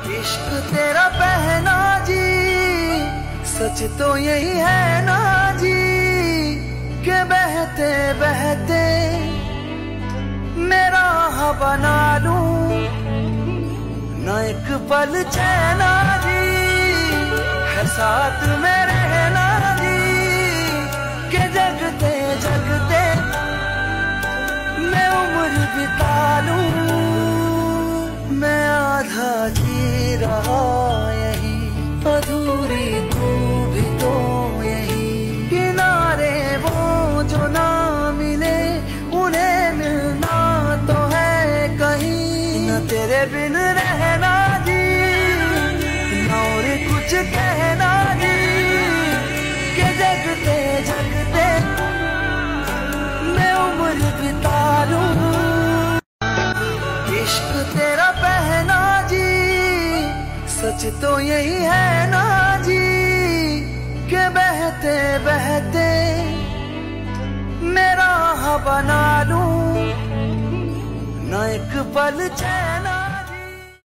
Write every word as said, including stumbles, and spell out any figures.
इश्क तेरा पहना जी, सच तो यही है ना जी, कि बहते बहते मेरा बना लूं ना एक पल चैना जी, है साथ में रहना जी, कि जगते जगते मैं उम्र बिता लूं। मैं आधा जी रहा यही, अधूरी तू भी तो यही, किनारे वो जो ना मिले उन्हें मिलना तो है कहीं, न तेरे बिन रहना जी, न और कुछ कहना जी, कि जगते जगते मैं उम्र बिता लूं। इश्क तेरा पहना जी, सच तो यही है ना जी, कि बहते बहते मेरा बना लूं ना एक पल चैन।